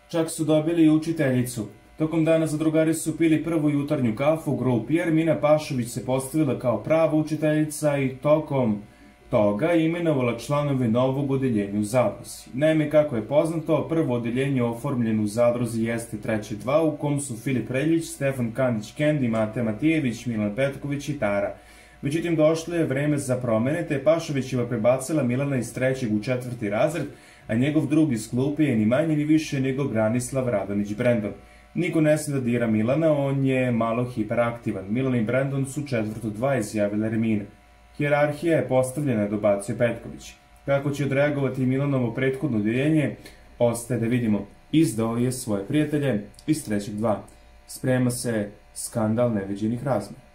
Čak su dobili i učiteljicu. Tokom dana zadrugari su pili prvu jutarnju kafu, grupi, jer Mina Pašović se postavila kao prava učiteljica i tokom toga imenovala članove novog odeljenja u zadruzi. Naime, kako je poznato, prvo odeljenje oformljeno u zadruzi jeste treće 2, u kom su Filip Reljić, Stefan Kandić-Kendi, Mate Matijević, Milan Petković i Tara. Međutim, došlo je vreme za promene, te Pašovićeva prebacila Milana iz trećeg u četvrti razred, a njegov drug iz klupe je ni manje ni više nego Branislav Radonić-Brendon. Niko ne sme da dira Milana, on je malo hiperaktivan. Milan i Brendon su četvrtu 2, izjavila Ermina. Hijerarhija je postavljena, dobacio Petković. Kako će odreagovati Milanovo prethodno odeljenje, ostaje da vidimo. Izdao je svoje prijatelje iz trećeg 2. Sprema se skandal neviđenih razmera.